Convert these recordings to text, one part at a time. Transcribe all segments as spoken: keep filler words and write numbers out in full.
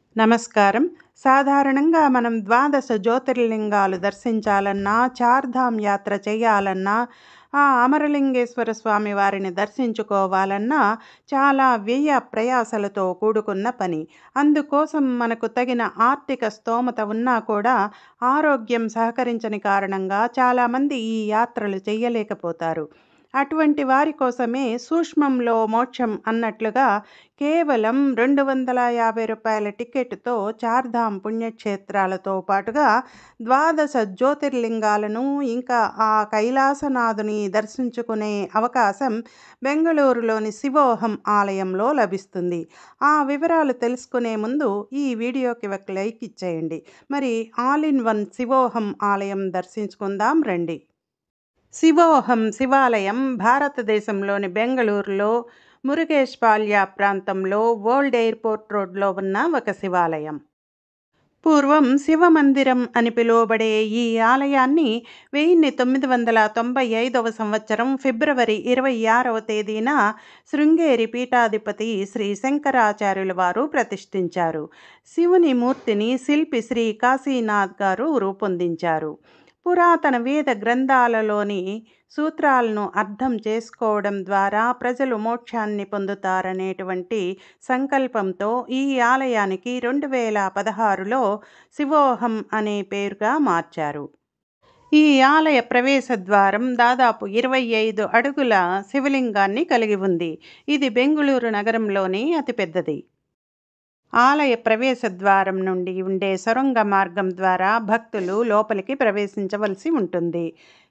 నమస్కారం. సాధారణంగా మనం ద్వాదశ జ్యోతిర్లింగాలు దర్శించాలన్నా, చార్ధామ్ యాత్ర చేయాలన్నా, ఆ అమరలింగేశ్వర స్వామి వారిని దర్శించుకోవాలన్నా చాలా వ్యయ ప్రయాసలతో కూడుకున్న పని. అందుకోసం మనకు తగిన ఆర్థిక స్తోమత ఉన్నా కూడా ఆరోగ్యం సహకరించని కారణంగా చాలామంది ఈ యాత్రలు చెయ్యలేకపోతారు. అటువంటి వారి కోసమే సూక్ష్మంలో మోక్షం అన్నట్లుగా కేవలం రూ. రెండు వందల యాభై టికెట్‌తో చార్ధామ్ పుణ్యక్షేత్రాలతో పాటుగా ద్వాదశ జ్యోతిర్లింగాలను, ఇంకా ఆ కైలాసనాథుని దర్శించుకునే అవకాశం బెంగుళూరులోని శివోహం ఆలయంలో లభిస్తుంది. ఆ వివరాలు తెలుసుకునే ముందు ఈ వీడియోకి ఒక లైక్ ఇచ్చేయండి. మరి ఆల్ ఇన్ వన్ శివోహం ఆలయం దర్శించుకుందాం రండి. శివోహం శివాలయం భారతదేశంలోని బెంగళూరులో మురుగేష్పాల్య ప్రాంతంలో ఓల్డ్ ఎయిర్పోర్ట్ రోడ్లో ఉన్న ఒక శివాలయం. పూర్వం శివమందిరం అని పిలువబడే ఈ ఆలయాన్ని వెయ్యి తొమ్మిది వందల తొంభై ఐదవ సంవత్సరం ఫిబ్రవరి ఇరవై ఆరవ తేదీన శృంగేరి పీఠాధిపతి శ్రీ శంకరాచార్యుల వారు ప్రతిష్ఠించారు. శివుని మూర్తిని శిల్పి శ్రీ కాశీనాథ్ గారు రూపొందించారు. పురాతన వేద గ్రంథాలలోని సూత్రాలను అర్థం చేసుకోవడం ద్వారా ప్రజలు మోక్షాన్ని పొందుతారనేటువంటి సంకల్పంతో ఈ ఆలయానికి రెండు వేల పదహారులో శివోహం అనే పేరుగా మార్చారు. ఈ ఆలయ ప్రవేశ ద్వారం దాదాపు ఇరవై ఐదు అడుగుల శివలింగాన్ని కలిగి ఉంది. ఇది బెంగుళూరు నగరంలోని అతిపెద్దది. ఆలయ ప్రవేశ ద్వారం నుండి ఉండే సొరంగ మార్గం ద్వారా భక్తులు లోపలికి ప్రవేశించవలసి ఉంటుంది.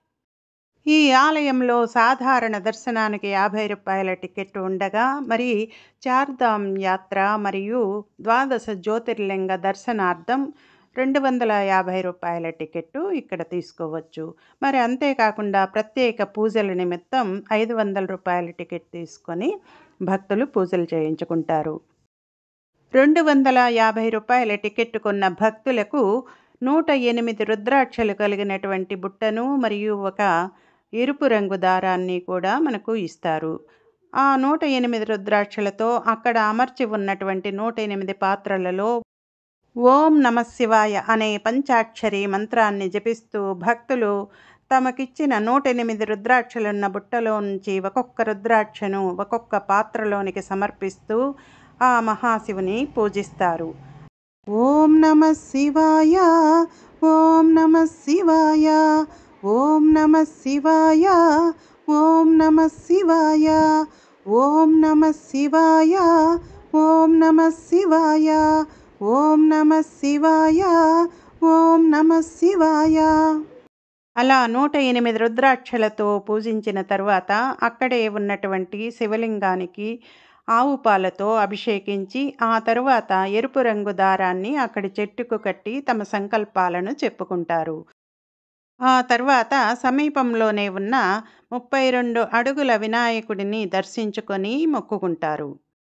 ఈ ఆలయంలో సాధారణ దర్శనానికి యాభై రూపాయల టికెట్ ఉండగా, మరి చార్ధామ్ యాత్ర మరియు ద్వాదశ జ్యోతిర్లింగ దర్శనార్థం రెండు వందల యాభై రూపాయల టికెట్టు ఇక్కడ తీసుకోవచ్చు. మరి అంతేకాకుండా ప్రత్యేక పూజల నిమిత్తం ఐదు వందల రూపాయల టికెట్ తీసుకొని భక్తులు పూజలు చేయించుకుంటారు. రెండు వందల యాభై రూపాయల టికెట్ కొన్న భక్తులకు నూట ఎనిమిది రుద్రాక్షలు కలిగినటువంటి బుట్టను మరియు ఒక ఎరుపు రంగు దారాన్ని కూడా మనకు ఇస్తారు. ఆ నూట ఎనిమిది రుద్రాక్షలతో అక్కడ అమర్చి ఉన్నటువంటి నూట ఎనిమిది పాత్రలలో ఓం నమఃశివాయ అనే పంచాక్షరి మంత్రాన్ని జపిస్తూ భక్తులు తమకిచ్చిన నూట ఎనిమిది రుద్రాక్షలున్న బుట్టలో నుంచి ఒక్కొక్క రుద్రాక్షను ఒక్కొక్క పాత్రలోనికి సమర్పిస్తూ ఆ మహాశివుని పూజిస్తారు. ఓం నమః శివాయ, ఓం నమః శివాయ, ఓం నమః శివాయ, ఓం నమః శివాయ, ఓం నమః శివాయ, ఓం నమః శివాయ, ఓం నమః శివాయ, ఓం నమః శివాయ. అలా నూట ఎనిమిది రుద్రాక్షలతో పూజించిన తరువాత అక్కడే ఉన్నటువంటి శివలింగానికి ఆవు పాలతో అభిషేకించి ఆ తరువాత ఎరుపు రంగు దారాన్ని అక్కడి చెట్టుకు కట్టి తమ సంకల్పాలను చెప్పుకుంటారు. ఆ తర్వాత సమీపంలోనే ఉన్న ముప్పై రెండు అడుగుల వినాయకుడిని దర్శించుకొని మొక్కుకుంటారు.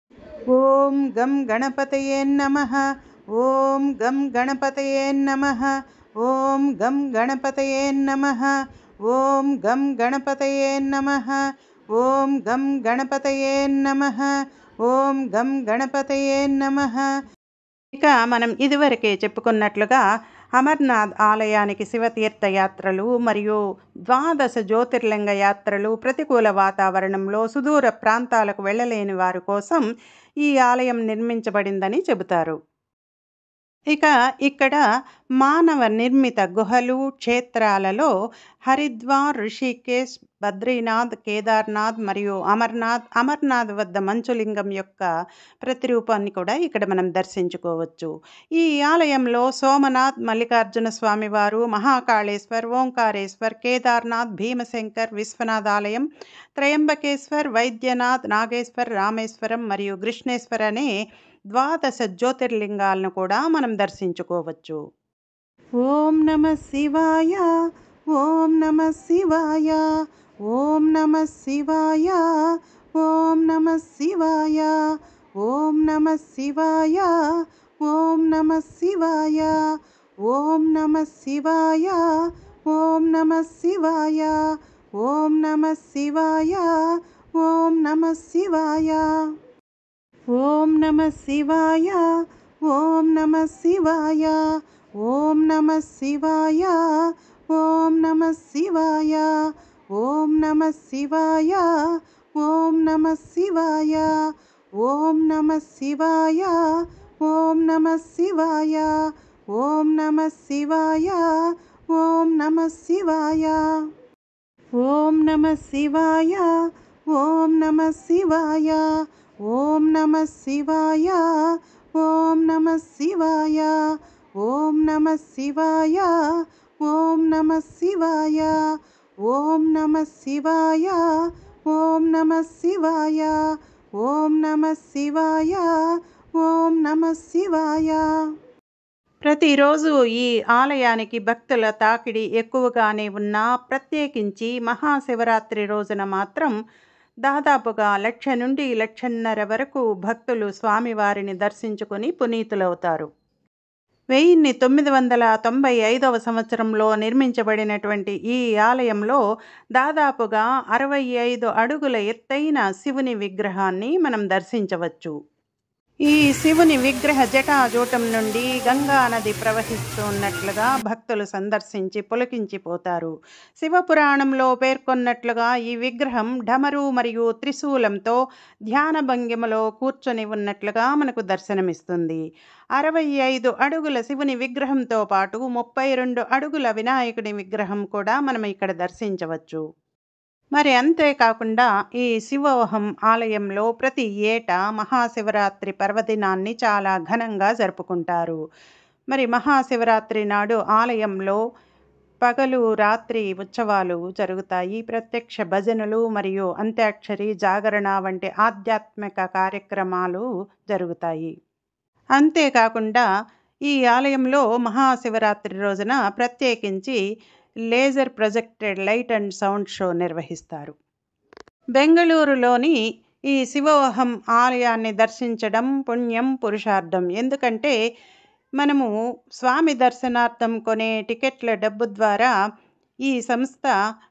ఓం గం గణపతయే నమః, ఓం గం గణపతయే నమః, ఓం గం గణపతయే నమః, ఓం గం గణపతయే నమః, ఓం గం గణపతయే నమః, ఓం గం గణపతయే నమః. ఇక మనం ఇదివరకే చెప్పుకున్నట్లుగా అమర్నాథ్ ఆలయానికి శివతీర్థ యాత్రలు మరియు ద్వాదశ జ్యోతిర్లింగ యాత్రలు ప్రతికూల వాతావరణంలో సుదూర ప్రాంతాలకు వెళ్ళలేని వారి కోసం ఈ ఆలయం నిర్మించబడిందని చెబుతారు. ఇక ఇక్కడ మానవ నిర్మిత గుహలు, క్షేత్రాలలో హరిద్వార్, రిషికేశ్, బద్రీనాథ్, కేదార్నాథ్ మరియు అమర్నాథ్, అమర్నాథ్ వద్ద మంచులింగం యొక్క ప్రతిరూపాన్ని కూడా ఇక్కడ మనం దర్శించుకోవచ్చు. ఈ ఆలయంలో సోమనాథ్, మల్లికార్జున స్వామివారు, మహాకాళేశ్వర్, ఓంకారేశ్వర్, కేదార్నాథ్, భీమశంకర్, విశ్వనాథ్ ఆలయం, త్రయంబకేశ్వర్, వైద్యనాథ్, నాగేశ్వర్, రామేశ్వరం మరియు కృష్ణేశ్వర్ అనే ద్వాదశ జ్యోతిర్లింగాలను కూడా మనం దర్శించుకోవచ్చు. ఓం నమః శివాయ, ఓం నమః శివాయ, ఓం నమః శివాయ, ఓం నమః శివాయ, ఓం నమః శివాయ, ఓం నమః శివాయ, ఓం నమః శివాయ, ఓం నమః శివాయ, ఓం నమః శివాయ, ఓం నమః శివాయ. ఓం నమః శివాయ, ఓం నమః శివాయ ఓం నమః శివాయ ఓం నమః శివాయ ఓం నమః శివాయ ఓం నమః శివాయ ఓం నమః శివాయ ఓం నమః శివాయ ఓం నమః శివాయ ఓం నమః శివాయ ఓం నమః శివాయ ఓం నమః శివాయ ఓం నమః శివాయ ఓం నమః శివాయ ఓం నమః శివాయ ఓం నమః శివాయ ఓం నమః శివాయ ఓం నమః శివాయ ఓం నమః శివాయ ఓం నమః శివాయ. ప్రతిరోజు ఈ ఆలయానికి భక్తుల తాకిడి ఎక్కువగానే ఉన్నా ప్రత్యేకించి మహాశివరాత్రి రోజున మాత్రం దాదాపుగా లక్ష నుండి లక్షన్నర వరకు భక్తులు స్వామివారిని దర్శించుకొని పునీతులవుతారు. వెయ్యిన్ని తొమ్మిది వందల తొంభై ఐదవ సంవత్సరంలో నిర్మించబడినటువంటి ఈ ఆలయంలో దాదాపుగా అరవై ఐదు అడుగుల ఎత్తైన శివుని విగ్రహాన్ని మనం దర్శించవచ్చు. ఈ శివుని విగ్రహ జటాజూటం నుండి గంగా నది ప్రవహిస్తూ ఉన్నట్లుగా భక్తులు సందర్శించి పులకించిపోతారు. శివపురాణంలో పేర్కొన్నట్లుగా ఈ విగ్రహం ఢమరు మరియు త్రిశూలంతో ధ్యాన భంగిమలో కూర్చొని ఉన్నట్లుగా మనకు దర్శనమిస్తుంది. అరవై ఐదు అడుగుల శివుని విగ్రహంతో పాటు ముప్పై రెండు అడుగుల వినాయకుడి విగ్రహం కూడా మనం ఇక్కడ దర్శించవచ్చు. మరి అంతేకాకుండా ఈ శివోహం ఆలయంలో ప్రతి ఏటా మహాశివరాత్రి పర్వదినాన్ని చాలా ఘనంగా జరుపుకుంటారు. మరి మహాశివరాత్రి నాడు ఆలయంలో పగలు రాత్రి ఉత్సవాలు జరుగుతాయి. ప్రత్యక్ష భజనలు మరియు అంత్యాక్షరి జాగరణ వంటి ఆధ్యాత్మిక కార్యక్రమాలు జరుగుతాయి. అంతేకాకుండా ఈ ఆలయంలో మహాశివరాత్రి రోజున ప్రత్యేకించి laser projected light and sound show నిర్వహిస్తారు. బెంగళూరులోని ఈ శివోహం ఆలయాన్ని దర్శించడం పుణ్యం పురుషార్థం. ఎందుకంటే మనము స్వామి దర్శనార్థం కొనే టికెట్ల డబ్బు ద్వారా ఈ సంస్థ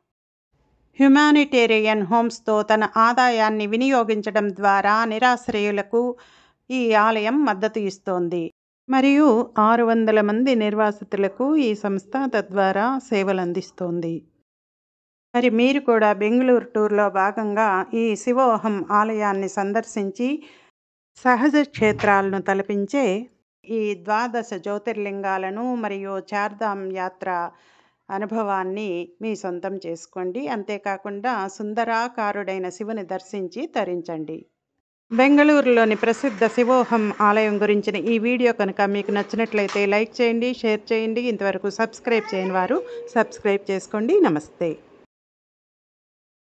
హ్యుమానిటేరియన్ హోమ్స్తో తన ఆదాయాన్ని వినియోగించడం ద్వారా నిరాశ్రయులకు ఈ ఆలయం మద్దతు ఇస్తోంది. మరియు ఆరు వందల మంది నిర్వాసితులకు ఈ సంస్థ తద్వారా సేవలు అందిస్తోంది. మరి మీరు కూడా బెంగళూరు టూర్లో భాగంగా ఈ శివోహం ఆలయాన్ని సందర్శించి సహజ క్షేత్రాలను తలపించే ఈ ద్వాదశ జ్యోతిర్లింగాలను మరియు చార్ధామ్ యాత్ర అనుభవాన్ని మీ సొంతం చేసుకోండి. అంతేకాకుండా సుందరాకారుడైన శివుని దర్శించి తరించండి. బెంగళూరులోని ప్రసిద్ధ శివోహం ఆలయం గురించిన ఈ వీడియో కనుక మీకు నచ్చినట్లయితే లైక్ చేయండి, షేర్ చేయండి. ఇంతవరకు సబ్స్క్రైబ్ చేయని వారు సబ్స్క్రైబ్ చేసుకోండి. నమస్తే.